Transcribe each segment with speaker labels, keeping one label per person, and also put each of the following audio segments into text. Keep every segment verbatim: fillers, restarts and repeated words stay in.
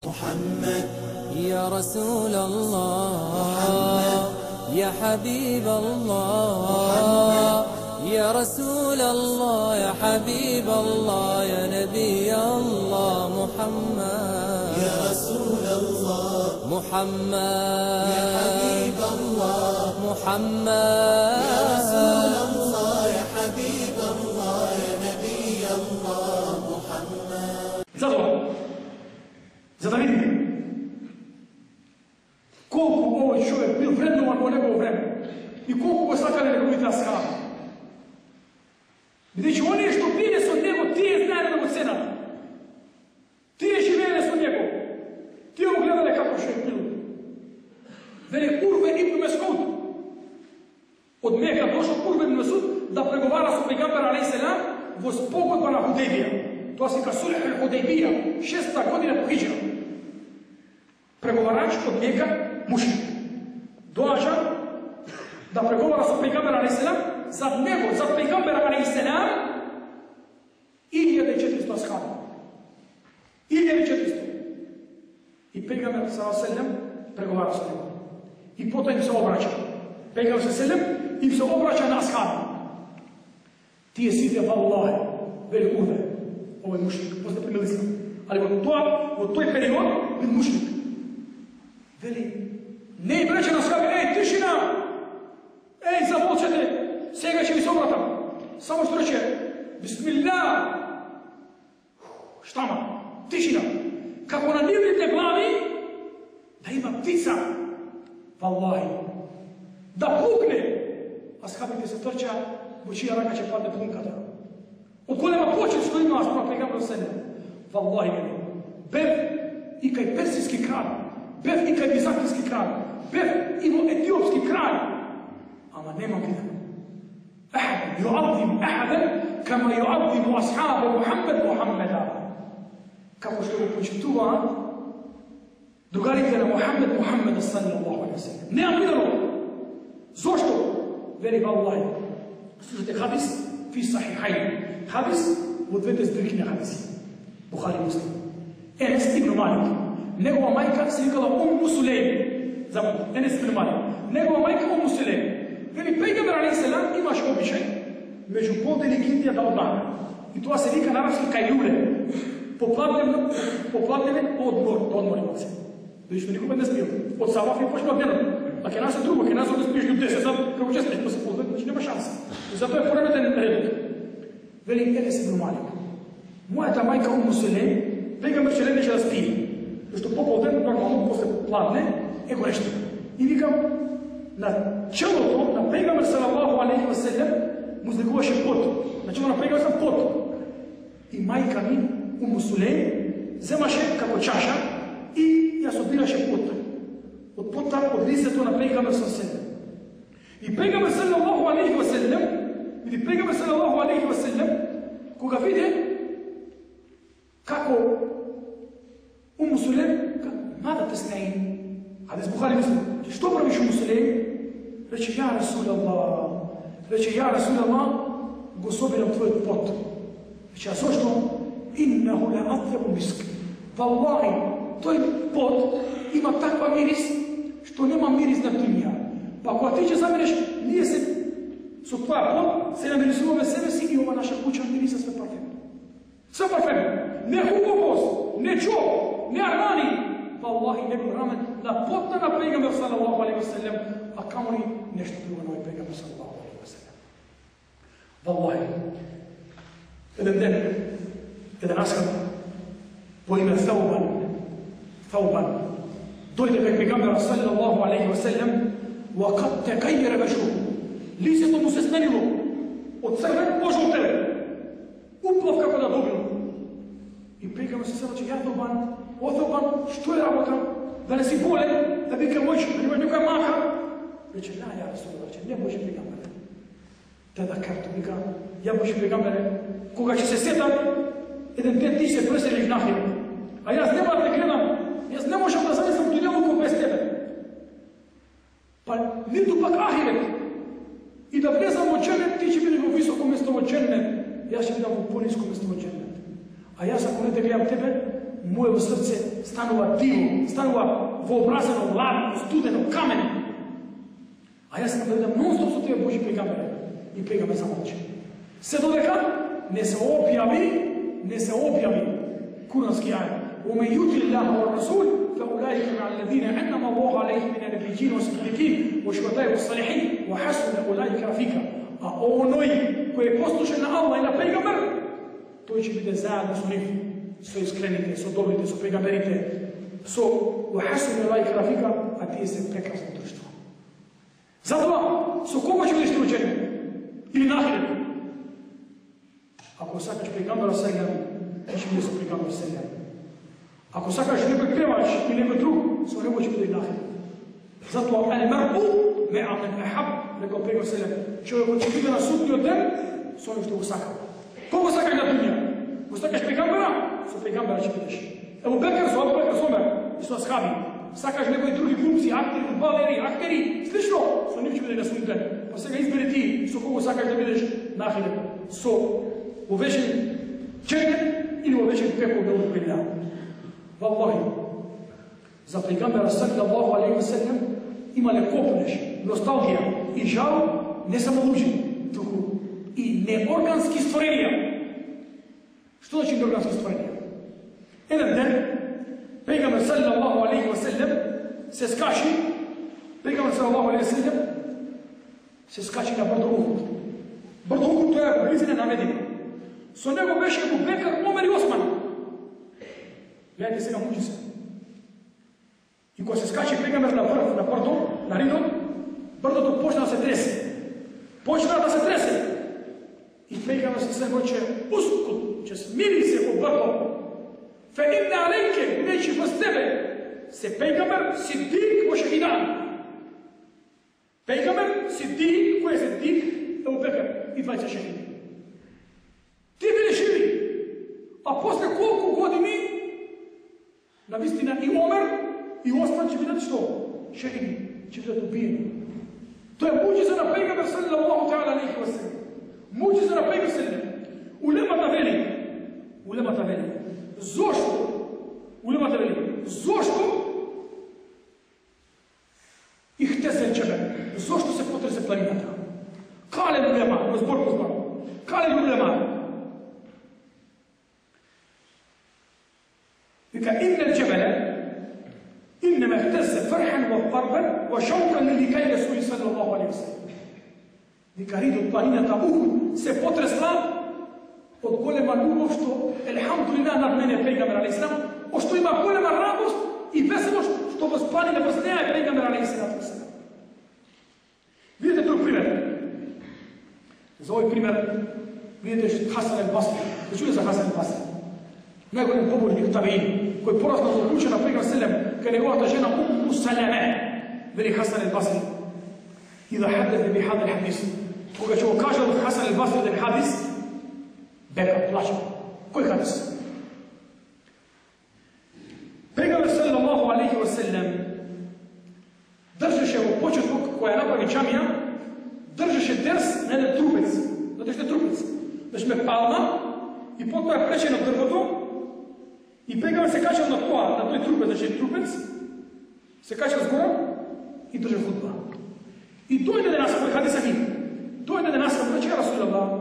Speaker 1: محمد
Speaker 2: يا رسول الله يا حبيب الله يا رسول الله يا حبيب الله يا نبي الله محمد
Speaker 1: يا رسول الله
Speaker 2: محمد
Speaker 1: يا حبيب الله
Speaker 2: محمد
Speaker 1: يا رسول الله يا حبيب الله يا نبي الله محمد.
Speaker 3: Zato, za da vidite koliko ovaj čovjek bio vrednovan u njegovo vreme i koliko go stakali njegovite ashabi. Vidjeći, oni što bili su od njegov, ti je znali od senata. Ti je živjeli su od njegov. Ti je gledali kako što je bilo. Veli Urve ibn Mesud. Od Meka došao Urve ibn Mesud da pregovara su pejgambera alejhi selam voz pogodba na Hudejbija. To se ka sulh al-Hudejbija, šesta godina po hidžra. Pregovarač od Meka mušrik. Dođa da pregovara sa pejgambera alejhi selam za nego, za pejgambera alejhi selam hiljadu i četiristo ashabi. hiljadu i četiristo. I pejgamber sallallahu alejhi ve sellem pregovara sa njim. I potom im se obraća. Pejgamber sallallahu alejhi ve sellem im se obraća na ashabi. Ti je side vallahi, veli Urve, ovo je mušrik, posle primili islam. Ali u, to, u toj period je mušrik. Veli, ne breće na ashabi, ej, tišina! Ej, zamolčete, sega će mi se obrata. Samo što reće, bismillah. Šta ma? Tišina. Kako na nivite glavi, da ima ptica, vallahi, da pukne. Ashabite se trča, bočija raka će padne punkata. Od kolema počet što ima asprava pejgambera sebe. Wallahi veli. Bev i kaj persijski kralj, bev i kaj bizantijski kralj, bev i etiopski kralj. Ama nema gledano. Ahad yu'azzim ahadan kama yu'azzimu ashabe Muhammed Muhammeda. Kako što je počituva drugarite na Muhammed Muhammeda sallallahu alaihi wa sallam. Nema gledano. Zašto? Veli vallahi. Slušajte hadis fi sahihajn. Hadis od dvadeset dvije knjige hadisi. Buhari Muslim. Enes ibn Malik. Njegova majka se vikala Ummu Sulejm. Zamut, Enes ibn Malik. Njegova majka Ummu Sulejm. Veli, pejgamber alejhi selam imaš običaj među podne i kindija da odmara. I to se vika na arapski kajlule. Poplavljene odmor, odmorimo se. Vidiš, to nikome ne smije. Od Savafi počne od dnevno. A kje nas je drugo, kje nas ovdje spiješ ljudi deset, kako će spiješ, pa se pozvati, znači nema šanse. I zato je poremeten redut. Veli, Enes ibn Malik. Moja ta majka Ummu Sulejm, pejgamber će neće da spije. Što popolden, normalno, posle pladne, ego nešto. I vikam, na čelo to, na pejgamber sallallahu alejhi ve sellem, mu zlikovaše pot. Na čelo na pejgamber sam pot. I majka mi, Ummu Sulejm, zemaše kako čaša i ja sobiraše pot. Od pota odlise to na pejgamber sallallahu alejhi ve sellem. I pejgamber sallallahu alejhi ve sellem, vidi pejgamber sallallahu alejhi ve sellem, koga vide kako Ummu Sulejm, mada tesnein? Hadis Buhari Muslim. Što praviš Ummu Sulejm? Reče, ja Rasulallah. Reče, ja Rasulallah, go sobiram tvoj pot. Reče, a zašto? Innahu la atyabu misk. Wallahi, tvoj pot ima takva miris, što nema miris na dunja. Pa ako ti će zamireš, nije se, su tvoja pot, se namirisu ove sebe si i ova naša kuća mirisa sve parfemno. Sve parfemno. Ne Hugo Boss, ne Joe, ne Armani, Wallahi, nego ramen na potna na pejgamber sallallahu alaihi wa sallam, a kamoli nešto drugo na ovaj pejgamber sallallahu alaihi wa sallam. Wallahi, jedan den, jedan ashab, po ime Thauban, Thauban, dojde kod pejgambera sallallahu alaihi wa sallam, wa kad tekajjere vešruhu. Lice to mu se smenilo, od crven požutele, uplav kako da dobilo. I pejgamber se sada će, ja Thauban, o Thauban, što je rabota? Da ne si bolen, da bi ke moć, da nemaš nikoga maha? Reče, la, ja Rasulallah, ne Bože pejgambere. Tada kartu mi ga, ja Bože pejgambere, koga će se sjetat, jedan ten ti se preseliš na hiru. A ja ne moram te gledam, ja ne možem da zamislim dunjavuku bez tebe. Pa nitu pak ahiret. I da vezam od džennet, ti će biti u visokom mjestu od džennet, ja će biti u poniskom mjestu od džennet. A ja sam, ako ne te gledam tebe, moje srce stanува диво, станува вообразено, ладно, студено, камено. А јас сакам да бидам нон-стоп со тие Божи пегамбери. И пегамбер замолчи. Се додека не се објави, не се објави курански ајет. ومن يطع الله والرسول فاولئك مع الذين انعم الله عليهم من النبيين والصديقين والشهداء والصالحين وحسن اولئك رفيقا. А оној кој е послушен на Аллах и на пегамбер, тој ќе биде заедно со нив, со искрените, со добрите, со пегамберите, со وحسن اولئك رفيقا, а тие се прекрасно друштво. Затоа, со кого ќе бидеш дружен? Или нахилет? Ако сакаш пегамбера селјан, ќе бидеш со пегамбер селјан. Ако сакаш некој певач или некој друг, со него ќе биде нахилет. Затоа, ал-мар'у ма'a ман ахаб, рекол пегамбер селјан, човекот ќе биде на судниот ден со оној што го сака. Кого сакаш на дуња? Го сакаш пегамбера? Со пегамбера ќе бидеш. Ебу Бекер со Абу Бекер со Омер и со асхаби. Сакаш некои други глумци, актери, фудбалери, актери, слично, со нив ќе биде на судниот ден. Па сега избери ти со кого сакаш да бидеш нахилет. Со увечен дженет или увечен пепел да удобрила. Валлахи, за пегамбера саллаллаху алейхи ва селем имале копнеш, носталгија и жал не само луѓе, туку и неоргански створенија. Што значи неоргански створенија? Еден ден, пегамбер саллаллаху алейхи ва селем се скачи, пегамбер саллаллаху алейхи ва селем се скачи на брдо Ухуд. Брдо Ухуд тоа е близина на Медина. Со него беше Абу Бекер, Омер и Осман. Гледайте сега муči се. И кога се скачи пегамбер на врв, на брдо, на ридот, брдото почна да се тресе. Почна да се тресе. И пегамбер се се рече, ускут, че смири се во брдо. Фе инне алейке, нечи въз тебе, се пегамбер Сидик во шехидан. Пегамбер Сидик, кој е Сидик, е Абу Бекер и двајца шехиди. Ти биле живи, а после колку години навистина и Омер и Осман ќе бидат што? Шехиди, ќе бидат убиени. Тоа е муџиза на пегамбер саллаллаху таала алейхи ва селем. Муџиза на пегамбер селем. Улемата вели, улемата вели, зошто? Улемата вели, зошто ихтезе джебел? Зошто се потресе планината? Кале улема, разбор по збор. Кале улема. Вика, инна الجبل إنما اهتز فرحا وضربا وشوقا للكي رسول صلى الله عليه وسلم. Вика, ридот планината Ухуд се потресла од голема љубов што, елхамдулилlah, над мене пегамбер алейхиссалам, што има голема радост и веселост што во планина во неа е пегамбер алейхиссалам. Видите друг пример. За овој пример видите Хасан ал-Басри. Да чуете за Хасан ал-Басри? Најголем поборник табеин, кој пораснал со куќа на пегамбер селем кај неговата жена Умму Саламе, вели Хасан ал-Басри. Ида хаддете би хадал хадис, кога ќе го кажал Хасан ал-Басри ден хадис, бека, плача. Кој хадис? Пегамбер саллаллаху алейхи ва селем држеше во почеток која направи џамија, држеше дерс на еден трупец. Знаете што е трупец? Значи ме палма и потоа е пречено дрвото и пегамбер се качал на тоа, на тој трупец, значи трупец, се качал згора и држа хутба. И дојде до нас, кој хадиса ви, дојде до нас, рече Расулаллах,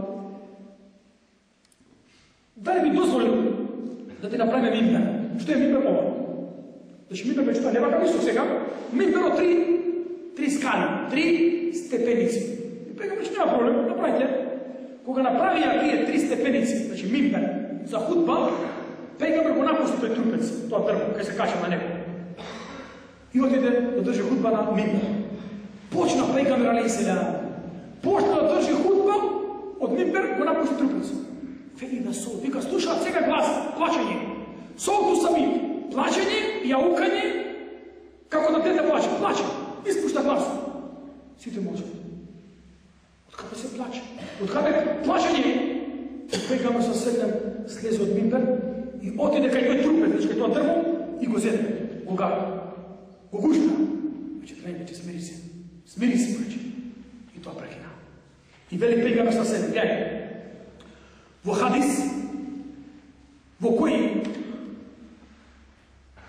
Speaker 3: дали ми дозволил да ти направиме мимбер. Што е мимбер ова? Значи мимбер меѓу тоа не вака мисло сега, мимбер од три, три скали, три степеници. И пегамбер че нема проблем, направите. Кога направија тие три степеници, значи мимбер за хутба, пегамбер го напусти тој трупец, тоа дрво, кај се кача на него. И отиде да држи хутба на мимбер. Почна пегамбер алейхиссалам, почна да држи хутба од мимбер, го напусти трупец. Вели на сол, вика, слушаат сега глас, плачење. Солту сами, плачење, јаукање, како да дете плаче, плаче, испушта глас. Сите мочат. Од каде се плаче? Од каде плачење? И пегамбер со селем слезе од мимбер и отиде кај тој трупец, значи кај тоа дрво и го зеде, го гара, го гушна. Вече треба, вече смири се, смири се, вече. И тоа прекина. И вели пегамбер со селем, гледај, во хадис, во кој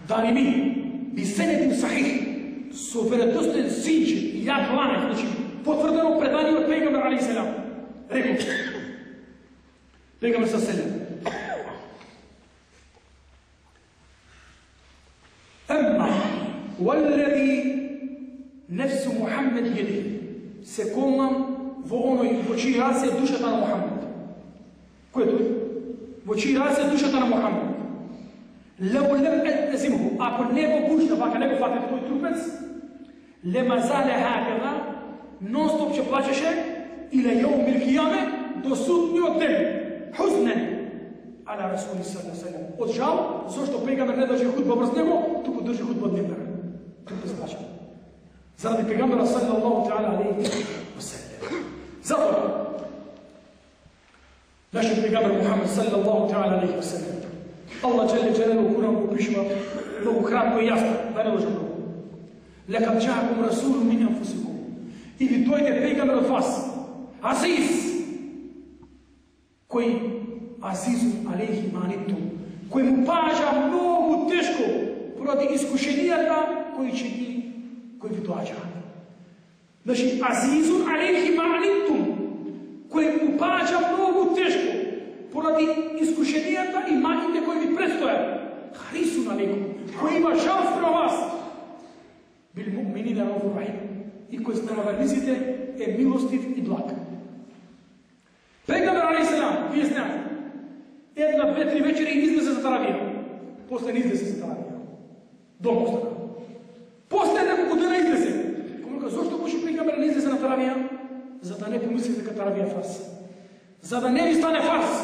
Speaker 3: Darimi, bi senedin sahih, su vjerodostojni sinđi i jak lanac, znači potvrdeno predanje od pejgambera alejhi selam. Rekao, pejgamber sa selam. Amma, والذي نفس محمد يده se komam vo onoj vo čiji rad se dušata na Muhammed. Ko je to? Vo čiji rad se dušata na Muhammed. Lau lem eltezimhu, ako ne bo bušta, baka ne bo fatit tvoj trupec, lema zale hakada, non stop će plaćeše, ila jeum il kijame, do sudnji od tebe, huznen, ala Rasuli sallallahu alaihi sallam. Od žal, zašto pejgamber ne drži hudba brz njego, tuko drži hudba od njega. Trupec plaća. Zaradi pejgambera sallallahu ta'ala alaihi wa sallam. Zato, naš pejgamber Muhammed sallallahu ta'ala alaihi wa sallam, Allah jelle jalaluhu u Kur'anu piše mnogo kratko i jasno, da ne dođe mnogo. Lekad džakum rasulun min anfusikum. I vi dojde pejgamber od vas, aziz, koji azizun alejhi ma anittum, koji mu paža mnogo teško proti iskušenijata koji će vi, koji vi dođa. Znači, azizun alejhi ma anittum, koji mu paža mnogo teško poradi iskušenijata i manjite koji vi predstoje. Harisun alejkum, koji ima žal prema vas. Bil mu'minina raufur rahim. I koji ste navarnizite je milostiv i blag. Pejgamber alejhi selam, vi znate, jedna, dve, tri večeri izleze za taraviju. Posle ne izleze za taraviju. Dom ostane. Posle nekog dana izleze. Komu reka, zašto poši pejgamber ne izleze na taravija? Za da ne pomislite ka taravija fars. Za da ne vi stane fars.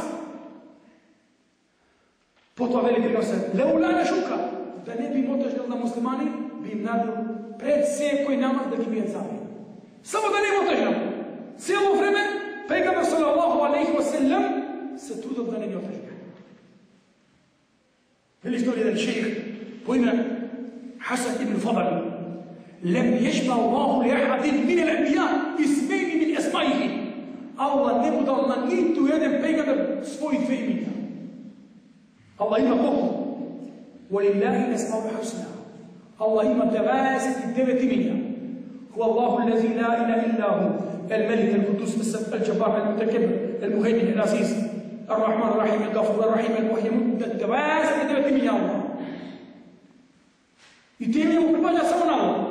Speaker 3: Potom veli pejgamber se, leulane šuka, da ne bi motežnjali na muslimani, bi im nadio pred sve koji namaz da gi bijet zabije. Samo da ne motežnjali. Cijelo vreme, pejgamber sallallahu alaihi wa sallam se trudio da ne bi otežnjali. Veli što li jedan šejh po ime Hasan ibn Fadal, lem ježba Allahu li ahadin min al-anbiya ismejni min esmaihi. Allah ne mu dao na nitu jedan pejgamber svojih dve imena. Allah ima pohod. Walillahi l'esma'ul husna. Allah ima devedeset devet imena. Huwa Allahu allazi la ilaha illa hu, al-Malik, al-Qudus, al-Jabbar, al-Mutakabbir, al-Muhaymin, al-Aziz, al-Rahman, al-Rahim, al-Ghafur, al-Rahim, al-Muhim, devedeset devet imena Allah. I te imena mu pripada samo na Allah.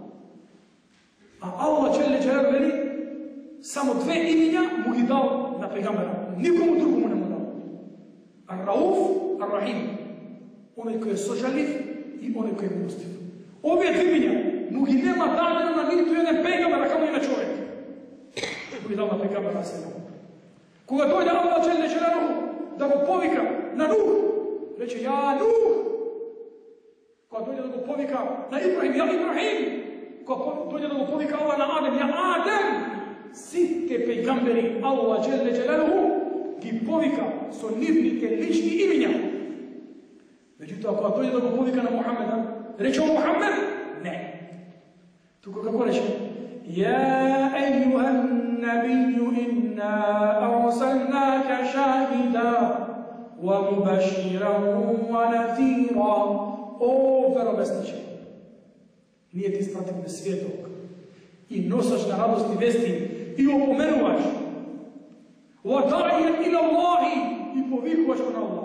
Speaker 3: A Allah jelle jalaluhu veli, samo dve imena mu ih dao na pejgambera. Nikomu drugomu ne mu dao. Ar-Rauf, Ar-Rahim. Onaj koji je sožaljiv i onaj koji je milostiv. Ove dve imena mu ih nema dadeno na nitu jedan pejgambera kao ima čovjek. Mu ih dao na pejgambera sallam. Koga dojde Allah jelle jalaluhu da go povika na Nuh, reče ja Nuh. Koga dojde da go povika na Ibrahim, ja Ibrahim. Koga dojde da go povika Allah na Adem, ja Adem. Svi te pejgamberi Allah jelle jalaluhu ki povika su nivnike lični imenja. Međutim, ako dođe da go povika na Muhammeda, reče o Muhammed? Ne. Tuko kako reče? Ja ejuhan nabiju inna arsalnaka šahida wa mubashiran wa nathira. O verovesniče, nije ti strategni svjetok i nosaš na radosti vesti i opomenuvaš. وَدَعِيًا إِلَى اللَّهِ i povikuvaš na Allah.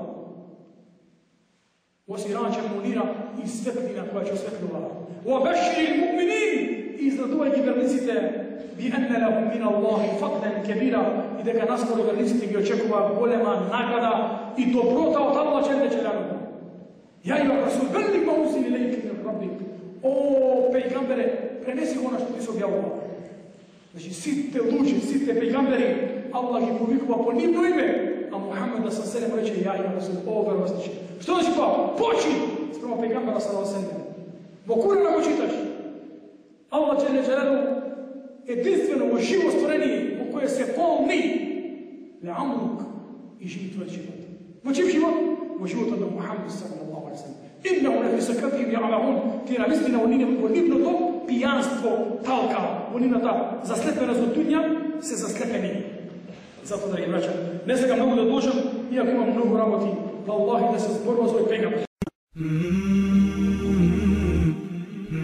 Speaker 3: وَسِرَاجًا مُنِيرًا i svetlina koja će osvetli Allah. وَبَشِّرِ الْمُؤْمِنِينَ i iznaduvajte vernicite بِأَنَّ لَهُمْ مِنَ اللَّهِ فَضْلًا كَبِيرًا i da ga naskoro vernicite gi očekuva golema nagrada i dobrota od Allah jelle jalaluhu. Ja i Rasul, velik ma uzili lejke min rabbik. O pejgambere, prenesi ono što ti se objavljava. Znači, svi te luđi, svi te pejgamberi, Allah ih povikuva po njim ime, a Muhammeda sa selem reče, ja i Rasul, o verovesniče. Što znači pa? Poči! Sprema pejgambera sa selem. Bo Kur'ana ko čitaš? Allah jelle jalaluhu jedinstveno u živo stvorenije u koje se polni le amruk i živi tvoj život. U čim život? U život od Muhammed sallallahu alaihi sallam. Innehu lefi sakratihim ja'mahun, ti na listina u nivno to pijanstvo talka, u nivno ta zaslepenost od dunja se zaslepeni. Zato, dragi braća, ne se ga mogu da dužem, iako imam mnogo raboti, da Allah i da se zborimo svoj pejgamber.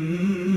Speaker 1: Mm-hmm.